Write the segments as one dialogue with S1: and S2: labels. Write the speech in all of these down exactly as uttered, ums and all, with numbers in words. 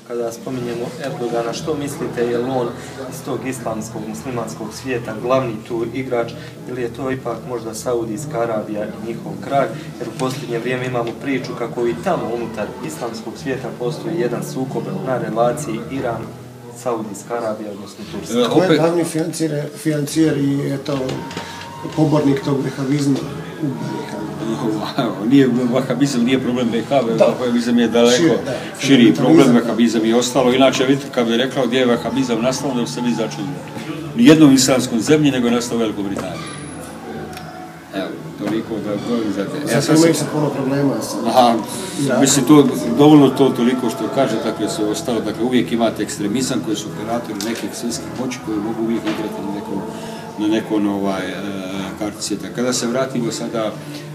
S1: kada spominjemo Erdogana, što mislite, je li on iz tog islamskog, muslimanskog svijeta glavni tu igrač ili je to ipak možda Saudijska Arabija i njihov kralj, jer u posljednje vrijeme imamo priču kako i tamo unutar islamskog svijeta postoji jedan sukob na relaciji Iran, Saudijska Arabija, odnosno Turska.
S2: Ko je glavni financijer i eto, pobornik tog vehabizma u B iH?
S3: Vahabizam nije problem B iH, vahabizam je daleko širi problem, vahabizam je ostalo. Inače, vidite, kad bih rekao gdje je vahabizam nastalo, da se vi začeli nijednom islamskom zemlji, nego je nastalo u Velikoj Britaniji. Evo, toliko da govorim za te.
S2: Sad imaju se puno problema sa...
S3: Aha, mislim, to, dovoljno to toliko što kaže, dakle, su ostalo, dakle, uvijek imate ekstremizam koji su operatori nekih svjetskih moći koji mogu uvijek igrati na nekom, na nekom ovaj, kartici. Kada se vratimo sada...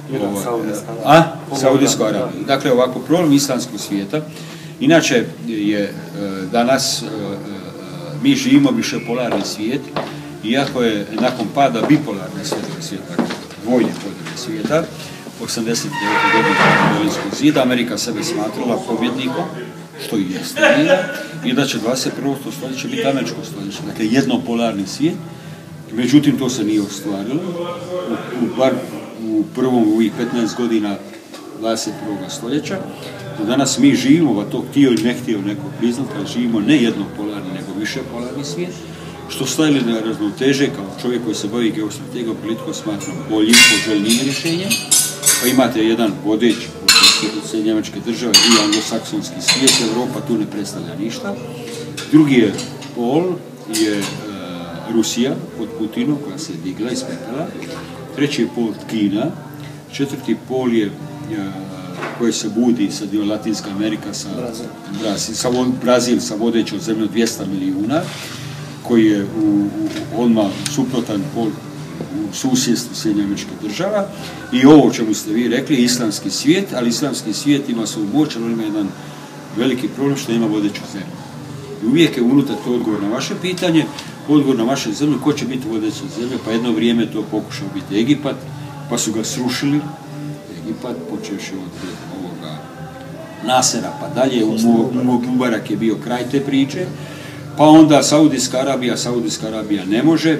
S3: A? Saudijsko Arabiju. Dakle, ovako, problem islamskog svijeta, inače je danas, mi živimo višepolarni svijet, iako je nakon pada bipolarne svijeta, vojne podjele svijeta, osamdeset devete godine Berlinskog zida, Amerika sebe smatrala pobjednikom, što i jeste, i da će dvadeset prvo stoljeće biti američko stoljeće, dakle jednopolarni svijet. Međutim, to se nije ostvarilo, u, bar u prvom u ovih petnaest godina dvadeset prvog stoljeća. Do danas mi živimo, a to htio i ne htio neko priznati, ali živimo ne jednopolarni, nego višepolarni svijet, što stavili na ravnoteže kao čovjek koji se bavi geostrategijom, politikom, smatram boljim, poželjnijim rješenjem. Pa imate jedan vodeć od Njemačke države i anglosaksonski svijet, Evropa tu ne predstavlja ništa. Drugi je pol, je Rusija pod Putinom koja se digla iz pepela, treći je pol Kina, četvrti pol je koji se budi, sad je Latinska Amerika sa Brazil, sa, Brazil sa vodećom zemljom dvjesto milijuna, koji je u, u, odmah suprotan pol u susjedstvu Sjedinjenih Američkih Država, i ovo o čemu ste vi rekli, islamski svijet, ali islamski svijet ima svoju moć, ali ima jedan veliki problem što ima vodeću zemlju. I uvijek je unutar to odgovor na vaše pitanje, odgovor na vaše zemlje, ko će biti vodeća zemlja, pa jedno vrijeme to pokušao biti Egipat, pa su ga srušili, Egipat, počevši od ovoga Nasera pa dalje, Mubarak je bio kraj te priče, pa onda Saudijska Arabija, Saudijska Arabija ne može,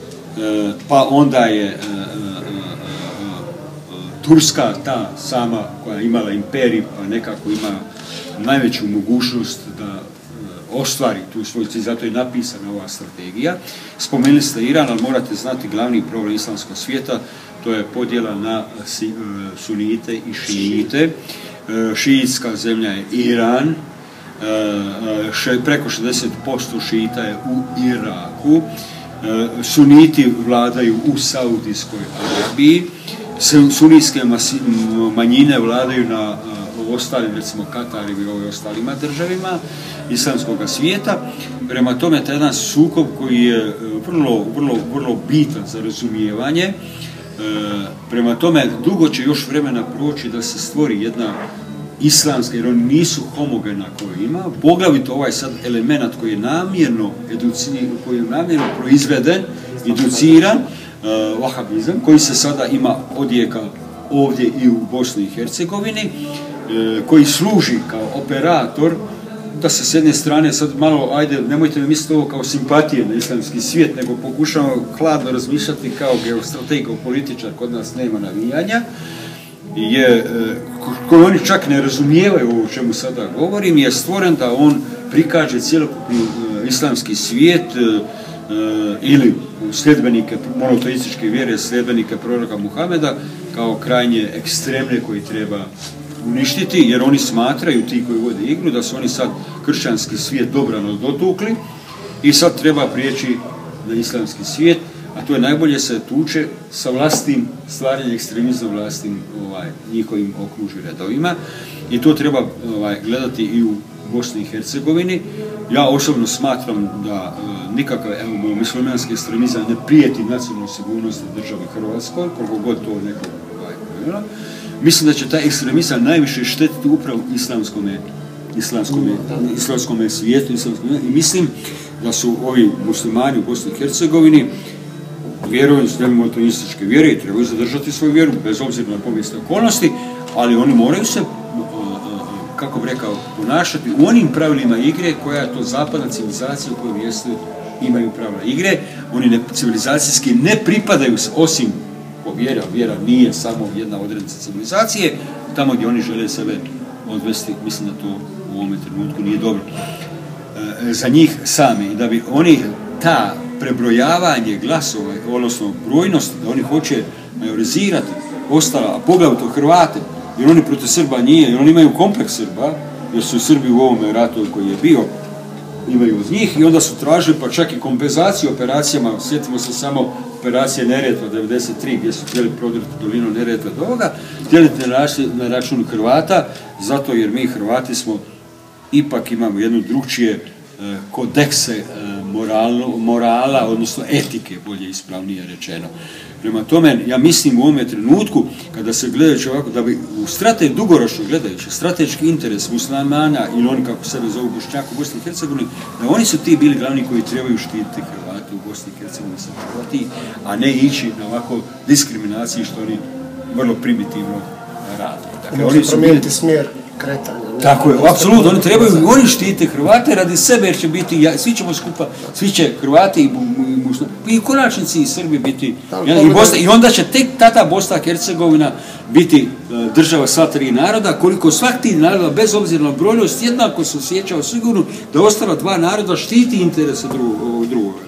S3: pa onda je Turska, ta sama koja je imala imperij, pa nekako ima najveću mogućnost da ostvari tu svoj cilj, zato je napisana ova strategija. Spomenuli ste Iran, ali morate znati glavni problem islamskog svijeta, to je podjela na sunite i šijite. Šijitska zemlja je Iran, preko šezdeset posto šijita je u Iraku, suniti vladaju u Saudijskoj Arabiji, sunijske manjine vladaju na ostalim, recimo Katar i ovim ostalima državima islamskog svijeta. Prema tome, taj jedan sukob koji je vrlo, vrlo, vrlo bitan za razumijevanje. Prema tome, dugo će još vremena proći da se stvori jedna islamska, jer oni nisu homogena koju ima, poglavito ovaj sad element koji je namjerno educiran, koji je namjerno proizveden, educiran, uh, vahabizam, koji se sada ima odjeka ovdje i u Bosni i Hercegovini, uh, koji služi kao operator, da se s jedne strane sad malo, ajde, nemojte mi misliti ovo kao simpatije na islamski svijet, nego pokušamo hladno razmišljati kao geostrateg, kao političar, kod nas nema navijanja, je, koji oni čak ne razumijevaju ovo o čemu sada govorim, je stvoren da on prikaže cjelokupni islamski svijet ili sljedbenike monoteističke vjere, sljedbenike proroka Muhameda kao krajnje ekstremne koji treba uništiti, jer oni smatraju, ti koji vode igru, da su oni sad kršćanski svijet dobrano dotukli i sad treba prijeći na islamski svijet, a to je najbolje se tuče sa vlastnim stvaranjem ekstremizma, vlastnim ovaj, njihovim okružju redovima, i to treba ovaj, gledati i u Bosni i Hercegovini. Ja osobno smatram da e, nikakav evo, muslimanski ekstremizam ne prijeti nacionalnu sigurnost države Hrvatskoj, koliko god to neko ovaj, mislim da će taj ekstremizam najviše štetiti upravo islamskome, islamskome, islamskome svijetu, islamskome, i mislim da su ovi muslimani u Bosni i Hercegovini vjeruju s monoteističke vjere i trebaju zadržati svoju vjeru, bez obzira na povijesne okolnosti, ali oni moraju se kako bi rekao, ponašati u onim pravilima igre koja je to zapadna civilizacija u kojoj mjestu imaju pravila igre. Oni ne, civilizacijski ne pripadaju, osim po vjera, vjera nije samo jedna odrednica civilizacije, tamo gdje oni žele sebe odvesti, mislim da to u ovom trenutku nije dobro. E, za njih sami, da bi oni ta prebrojavanje glasova, odnosno brojnost, da oni hoće majorizirati ostala, a poglavito Hrvate, jer oni protiv Srba nije, jer oni imaju kompleks Srba, jer su Srbi u ovome ratu koji je bio, imaju od njih i onda su tražili pa čak i kompenzaciju operacijama, sjetimo se samo operacije Neretva devedeset tri gdje su htjeli prodrti dolinu Neretva do ovoga, htjeli na račun Hrvata, zato jer mi Hrvati smo ipak imamo jednu drugčije eh, kodekse eh, moralno, morala, odnosno etike, bolje ispravnije rečeno. Prema tome, ja mislim u ovome trenutku, kada se gledajući ovako, da bi u strateški, dugoročno gledajući, strateški interes muslimana ili oni kako sebe zovu Bošnjaka u Bosni i Hercegovini, da oni su ti bili glavni koji trebaju štititi Hrvate u Bosni i Hercegovini sa Hrvati, a ne ići na ovako diskriminaciji što oni vrlo primitivno rade.
S2: Dakle, oni su promijeniti smjer kretanja.
S3: Tako je, apsolutno, oni trebaju, oni štite Hrvate radi sebe, jer će biti, svi ćemo skupa, svi će Hrvati i, i, i u konačnici i Srbi biti, i, Bosna, i onda će tek tada Bosna i Hercegovina biti država sva tri naroda, koliko svak ti naroda, bez obzira na brojnost, jednako se osjećao sigurno da ostala dva naroda štiti interese drugog. drugoga.